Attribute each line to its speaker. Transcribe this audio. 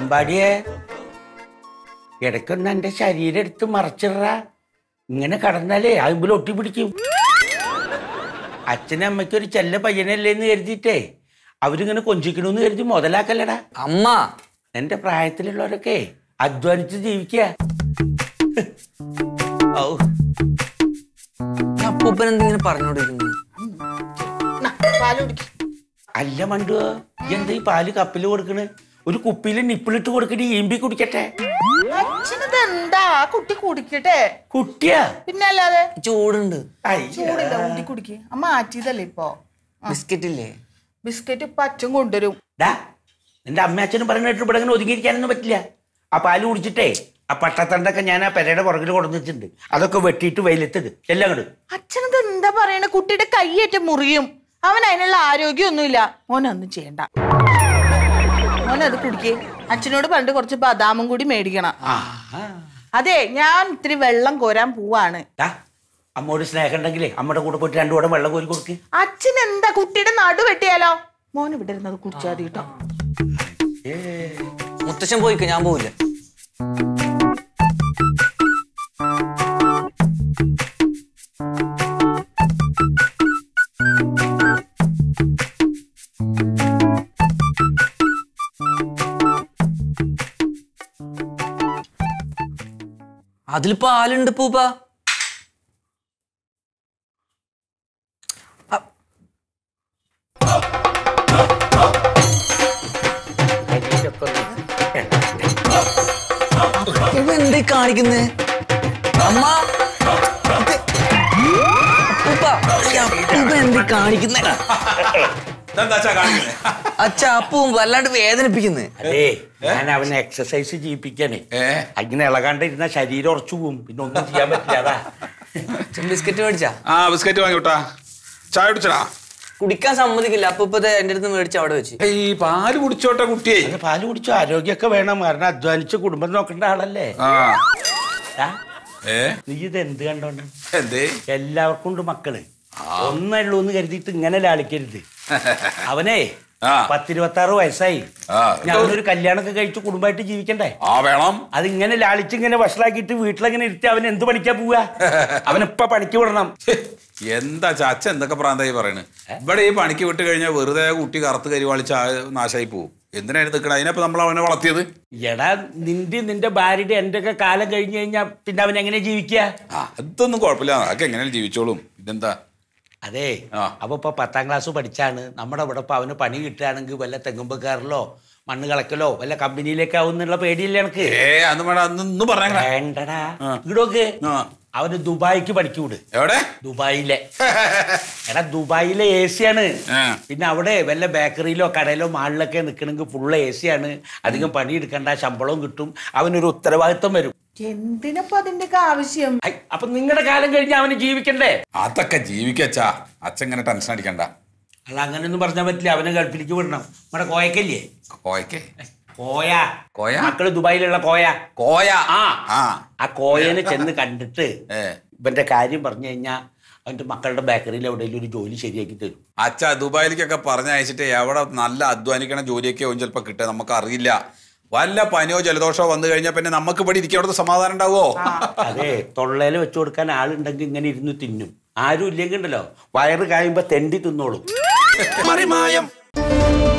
Speaker 1: അമ്പാടിയെ ഇടയ്ക്കൊന്ന് എന്റെ ശരീരം എടുത്ത് മറച്ചിട. ഇങ്ങനെ കടന്നാലേ ആകുമ്പോൾ ഒട്ടി പിടിക്കും. അച്ഛനും അമ്മയ്ക്ക് ഒരു ചെല്ല പയ്യനല്ലേന്ന് കരുതിയിട്ടേ അവരിങ്ങനെ കൊഞ്ചിക്കണമെന്ന് കരുതി മുതലാക്കല്ലടാ.
Speaker 2: അമ്മ
Speaker 1: എന്റെ പ്രായത്തിലുള്ളവരൊക്കെ അധ്വാനിച്ച് ജീവിക്കുക.
Speaker 2: അപ്പൂപ്പൻ എന്തിങ്ങനെ പറഞ്ഞോണ്ടിരിക്കുന്നു?
Speaker 1: അല്ല മണ്ടുവോ, എന്താ ഈ പാല് കപ്പില് കൊടുക്കണ്? ഒരു കുപ്പിയില് നിപ്പിളിട്ട് കൊടുക്കണി, ഈമ്പി കുടിക്കട്ടെ.
Speaker 3: എന്താ കുട്ടി കുടിക്കട്ടെ?
Speaker 1: കുട്ടിയാ
Speaker 3: പിന്നെ അല്ലാതെ.
Speaker 2: ചൂടുണ്ട്.
Speaker 3: ചൂടില്ല, ഊട്ടി കുടിക്ക്. അമ്മ മാറ്റിയതല്ലേ ഇപ്പൊ.
Speaker 2: ബിസ്ക്കറ്റ് ഇല്ലേ?
Speaker 3: ബിസ്ക്കറ്റ് ഇപ്പൊ അച്ഛൻ കൊണ്ടുവരും.
Speaker 1: നിന്റെ അമ്മ അച്ഛനും പറഞ്ഞിട്ട് ഇവിടെ അങ്ങനെ ഒതുങ്ങിയിരിക്കാനൊന്നും പറ്റില്ല. ആ പാല് കുടിച്ചിട്ടേ ആ പട്ടത്തണ്ടൊക്കെ ഞാൻ ആ പെരയുടെ പുറകിൽ കൊണ്ടു വെച്ചിട്ടുണ്ട്. അതൊക്കെ വെട്ടിയിട്ട് വെയിലത്തിട് എല്ലാം കണ്ടു.
Speaker 3: അച്ഛനത് എന്താ പറയണ? കുട്ടിയുടെ കൈയേറ്റ മുറിയും. അവൻ അതിനുള്ള ആരോഗ്യമൊന്നുമില്ല. മോനൊന്നും ചെയ്യണ്ട. മോനത് കുടിക്കേ. അച്ഛനോട് പണ്ട് കുറച്ച് ബദാമും കൂടി മേടിക്കണം. അതെ, ഞാൻ ഇത്തിരി വെള്ളം കോരാൻ പോവാണ്.
Speaker 1: അമ്മോട് സ്നേഹം ഉണ്ടെങ്കിലേ അമ്മയുടെ കൂടെ പോയിട്ട് 2 കുടം വെള്ളം കോരി കൊടുക്ക്.
Speaker 3: അച്ഛൻ എന്താ കുട്ടിയുടെ നടു വെട്ടിയാലോ? മോൻ ഇവിടെ ഇരുന്നത് കുടിച്ചാൽ മതി കേട്ടോ.
Speaker 2: മുത്തശ്ശൻ പോയിക്കോ, ഞാൻ പോവില്ല. അതിൽ പാലുണ്ട് പൂപ്പ. എന്താ കാണിക്കുന്നേ അമ്മ? എന്താ കാണിക്കുന്നേ? അച്ഛാ, അപ്പവും വല്ലാണ്ട് വേദനിപ്പിക്കുന്നേ.
Speaker 1: അതെ, ഞാൻ അവനെ എക്സസൈസ് ചെയ്യിപ്പിക്കാനേ. അങ്ങനെ ഇളകാണ്ടിരുന്ന ശരീരം ഉറച്ചു പോവും, പിന്നെ ഒന്നും ചെയ്യാൻ പറ്റില്ല.
Speaker 2: ബിസ്ക്കറ്റ് മേടിച്ചാ?
Speaker 4: ആ ബിസ്ക്കറ്റ് വാങ്ങിട്ടാ. ചായ കുടിച്ചടാ.
Speaker 2: കുടിക്കാൻ സമ്മതിക്കില്ല. അപ്പൊ എന്റെ അടുത്ത് മേടിച്ച് അവിടെ വെച്ച്.
Speaker 4: ഈ പാല് കുടിച്ചോട്ടെ കുട്ടിയെ.
Speaker 1: പാല് കുടിച്ചോ, ആരോഗ്യമൊക്കെ വേണം. കാരണം അധ്വാനിച്ച് കുടുംബം നോക്കേണ്ട ആളല്ലേ. നീ ഇത് എന്ത് കണ്ടോണ്ട്? എല്ലാവർക്കും ഉണ്ട് മക്കള്. ഒന്നുള്ളൂന്ന് കരുതിയിട്ട് ഇങ്ങനെ ലാളിക്കരുത്. അവനെ 10-26 വയസ്സായി. ഞാനൊരു കല്യാണമൊക്കെ കഴിച്ച് കുടുംബമായിട്ട് ജീവിക്കണ്ടേ?
Speaker 4: വേണം.
Speaker 1: അതിങ്ങനെ ലാളിച്ചിങ്ങനെ വഷളാക്കിയിട്ട് വീട്ടിലെങ്ങനെ ഇരുത്തി അവൻ എന്ത് പണിക്കാ പോവാ? അവനിപ്പ പണിക്ക് വിടണം.
Speaker 4: എന്താ ചാച്ച എന്തൊക്കെ പ്രാന്തായി പറയണ്? ഇവിടെ ഈ പണിക്ക് വിട്ട് കഴിഞ്ഞാൽ വെറുതെ കുട്ടി കറുത്ത് കരിവാളിച്ച് നാശമായി പോവും. എന്തിനായിരുന്നു നിൽക്കണം? അതിനപ്പോ നമ്മൾ അവനെ വളർത്തിയത്.
Speaker 1: എടാ, നിന്റെ ഭാര്യയുടെ എന്റെ ഒക്കെ കാലം കഴിഞ്ഞു കഴിഞ്ഞാ പിന്നെ അവൻ എങ്ങനെ ജീവിക്കുക?
Speaker 4: അതൊന്നും കുഴപ്പമില്ല, അതൊക്കെ എങ്ങനെയാണ് ജീവിച്ചോളും. ഇതെന്താ?
Speaker 1: അതെ, അപ്പൊ ഇപ്പൊ 10ാം ക്ലാസ് പഠിച്ചാണ്. നമ്മുടെ ഇവിടെ ഇപ്പൊ അവന് പണി കിട്ടുകയാണെങ്കിൽ വല്ല തെങ്ങുമ്പ് കയറലോ മണ്ണ് കളക്കലോ വല്ല കമ്പനിയിലേക്കാവും എന്നുള്ള പേടിയില്ല എനിക്ക്. വേണ്ടടാ, ഇവിടോക്ക് അവന് ദുബായിക്ക് പണിക്ക് വിട്.
Speaker 4: എവിടെ?
Speaker 1: ദുബായിലെ. എടാ, ദുബായിലെ AC ആണ്. പിന്നെ അവിടെ വല്ല ബേക്കറിയിലോ കടയിലോ മാളിലൊക്കെ നിൽക്കണമെങ്കിൽ ഫുള്ള് AC ആണ്. അധികം പണിയെടുക്കണ്ട, ശമ്പളവും കിട്ടും. അവനൊരു ഉത്തരവാദിത്വം വരും.
Speaker 3: എന്തിനപ്പോ അതിന്റെ ആവശ്യം?
Speaker 1: അപ്പൊ നിങ്ങളുടെ കാലം കഴിഞ്ഞ് അവന് ജീവിക്കണ്ടേ?
Speaker 4: അതൊക്കെ ജീവിക്കച്ചാ, അച്ഛൻ ഇങ്ങനെ ടെൻഷൻ അടിക്കണ്ട.
Speaker 1: അല്ല, അങ്ങനെയൊന്നും പറഞ്ഞാൽ പറ്റില്ല. അവനെ ഗൾഫിലേക്ക് വിടണം. നമ്മുടെ കോയക്കല്ലേ? കോയ മക്കള് ദുബായിലുള്ള കോയ. ആ കോയനെ ചെന്ന് കണ്ടിട്ട് ഇവന്റെ കാര്യം പറഞ്ഞു കഴിഞ്ഞാ അവന്റെ മക്കളുടെ ബേക്കറിയിൽ എവിടെയെങ്കിലും ഒരു ജോലി ശരിയാക്കി തരും.
Speaker 4: അച്ഛാ, ദുബായിലേക്കൊക്കെ പറഞ്ഞയച്ചിട്ട് എവിടെ നല്ല അധ്വാനിക്കണ ജോലിയൊക്കെ ചിലപ്പോ കിട്ടുക, നമുക്ക് അറിയില്ല. വല്ല പനിയോ ജലദോഷമോ വന്നു കഴിഞ്ഞാൽ പിന്നെ നമുക്ക് ഇവിടെ ഇരിക്കാൻ അവിടുത്തെ സമാധാനം ഉണ്ടാവോ?
Speaker 1: അതെ, തൊള്ളയില് വെച്ചു കൊടുക്കാൻ ആളുണ്ടെങ്കിൽ ഇങ്ങനെ ഇരുന്ന് തിന്നും. ആരും ഇല്ലെങ്കിൽ ഉണ്ടല്ലോ, വയറ് കായുമ്പോ തെണ്ടി തിന്നോളും.